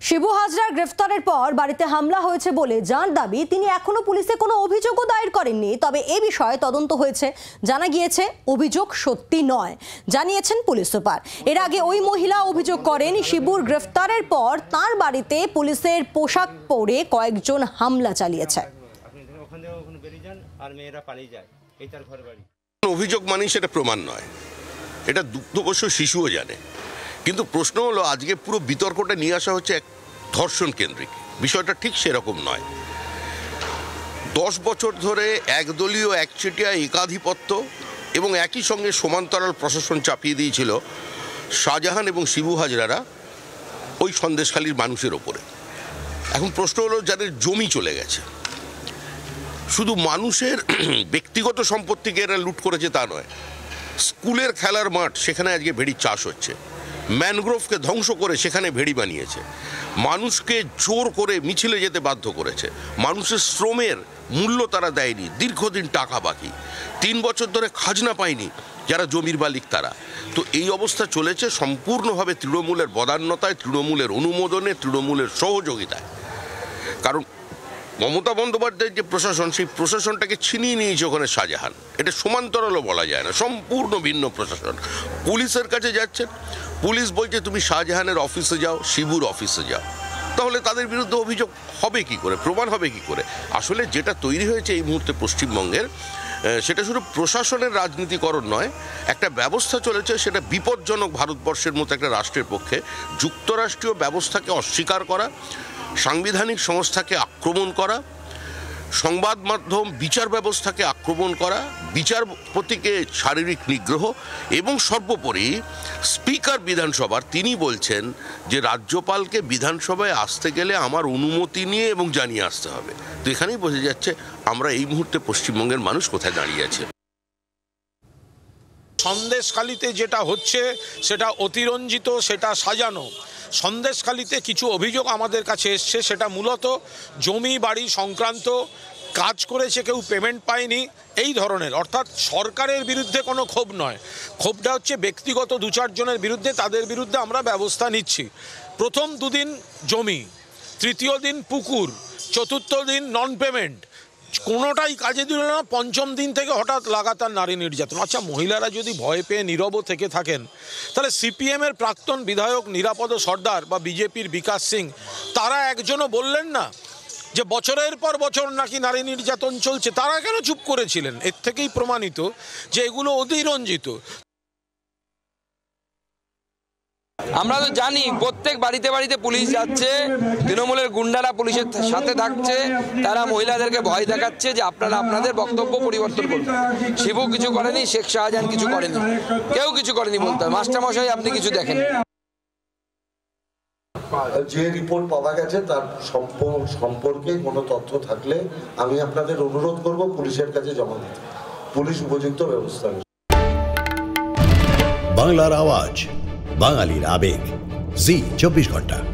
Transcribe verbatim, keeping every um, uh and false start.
শিবু হাজরার গ্রেফতারের পর বাড়িতে হামলা হয়েছে বলে যার দাবি, তিনি এখনো পুলিশে কোনো অভিযোগও দায়ের করেননি। তবে এ বিষয়ে তদন্ত হয়েছে, জানা গিয়েছে অভিযোগ সত্যি নয়, জানিয়েছেন পুলিশ সুপার। এর আগে ওই মহিলা অভিযোগ করেন, শিবুর গ্রেফতারের পর তার বাড়িতে পুলিশের পোশাক পরে কয়েকজন হামলা চালিয়েছে। অভিযোগ মানে সেটা প্রমাণ নয়, এটা দুগ্ধপোষ্য শিশুও জানে। কিন্তু প্রশ্ন হলো, আজকে পুরো বিতর্কটা নিয়ে আসা হচ্ছে এক ধর্ষণ কেন্দ্রিক। বিষয়টা ঠিক সেরকম নয়। দশ বছর ধরে একদলীয় একচেটিয়া একাধিপত্য এবং একই সঙ্গে সমান্তরাল প্রশাসন চাপিয়ে দিয়েছিল শাহজাহান এবং শিবু হাজরারা ওই সন্দেশখালীর মানুষের ওপরে। এখন প্রশ্ন হলো, যাদের জমি চলে গেছে, শুধু মানুষের ব্যক্তিগত সম্পত্তিকে এরা লুট করেছে তা নয়, স্কুলের খেলার মাঠ সেখানে আজকে ভেড়ির চাষ হচ্ছে, ম্যানগ্রোভকে ধ্বংস করে সেখানে ভেড়ি বানিয়েছে, মানুষকে জোর করে মিছিলে যেতে বাধ্য করেছে, মানুষের শ্রমের মূল্য তারা দেয়নি, দীর্ঘদিন টাকা বাকি, তিন বছর ধরে খাজনা পায়নি যারা জমির মালিক তারা। তো এই অবস্থা চলেছে সম্পূর্ণভাবে তৃণমূলের বদান্যতায়, তৃণমূলের অনুমোদনে, তৃণমূলের সহযোগিতায়। কারণ মমতা বন্দ্যোপাধ্যায়ের যে প্রশাসন, সেই প্রশাসনটাকে ছিনিয়ে নিয়েছে ওখানে শাহজাহান। এটা সমান্তরালও বলা যায় না, সম্পূর্ণ ভিন্ন প্রশাসন। পুলিশের কাছে যাচ্ছেন, পুলিশ বলছে তুমি শাহজাহানের অফিসে যাও, শিবুর অফিসে যাও। তাহলে তাদের বিরুদ্ধে অভিযোগ হবে কি করে, প্রমাণ হবে কি করে? আসলে যেটা তৈরি হয়েছে এই মুহূর্তে পশ্চিমবঙ্গের, সেটা শুধু প্রশাসনের রাজনীতিকরণ নয়, একটা ব্যবস্থা চলেছে, সেটা বিপজ্জনক ভারতবর্ষের মতো একটা রাষ্ট্রের পক্ষে। যুক্তরাষ্ট্রীয় ব্যবস্থাকে অস্বীকার করা, সাংবিধানিক সংস্থাকে আক্রমণ করা, সংবাদ মাধ্যম বিচার ব্যবস্থাকে আক্রমণ করা, বিচারপতিকে শারীরিক নিগ্রহ, এবং সর্বোপরি স্পিকার বিধানসভার তিনি বলছেন যে রাজ্যপালকে বিধানসভায় আসতে গেলে আমার অনুমতি নিয়ে এবং জানিয়ে আসতে হবে। তো এখানেই বোঝা যাচ্ছে আমরা এই মুহূর্তে পশ্চিমবঙ্গের মানুষ কোথায় দাঁড়িয়ে আছে। সন্দেশখালীতে যেটা হচ্ছে সেটা অতিরঞ্জিত, সেটা সাজানো। সন্দেশখালীতে কিছু অভিযোগ আমাদের কাছে এসছে, সেটা মূলত জমি বাড়ি সংক্রান্ত, কাজ করেছে কেউ পেমেন্ট পায়নি, এই ধরনের। অর্থাৎ সরকারের বিরুদ্ধে কোনো ক্ষোভ নয়, ক্ষোভটা হচ্ছে ব্যক্তিগত দু চারজনের বিরুদ্ধে, তাদের বিরুদ্ধে আমরা ব্যবস্থা নিচ্ছি। প্রথম দুদিন জমি, তৃতীয় দিন পুকুর, চতুর্থ দিন নন পেমেন্ট, কোনোটাই কাজে দিল না। পঞ্চম দিন থেকে হঠাৎ লাগাতার নারী নির্যাতন। আচ্ছা, মহিলারা যদি ভয় পেয়ে নীরব থেকে থাকেন, তাহলে সিপিএমের প্রাক্তন বিধায়ক নিরাপদ সর্দার বা বিজেপির বিকাশ সিং, তারা একজনও বললেন না যে বছরের পর বছর নাকি নারী নির্যাতন চলছে? তারা কেন চুপ করেছিলেন? এর থেকেই প্রমাণিত যে এগুলো অতিরঞ্জিত। আমরা তো জানি প্রত্যেক বাড়িতে বাড়িতে পুলিশ যাচ্ছে, তৃণমূলের গুন্ডারা পুলিশের সাথে থাকছে, তারা মহিলাদেরকে ভয় দেখাচ্ছে যে আপনারা আপনাদের বক্তব্য পরিবর্তন করুন। শিবু কিছু করেনি, শেখ শাহজাহান কিছু করেনি, কেউ কিছু করেনি বলতে হয়। মাস্টারমশাই আপনি কিছু দেখেন। যে রিপোর্ট পাওয়া গেছে তার সম্পর্কে কোনো তথ্য থাকলে আমি আপনাদের অনুরোধ করব পুলিশের কাছে জমা দিতে, পুলিশ উপযুক্ত ব্যবস্থা নেবে। বাংলার আওয়াজ, বাঙালির আবেগ, জি চব্বিশ ঘন্টা।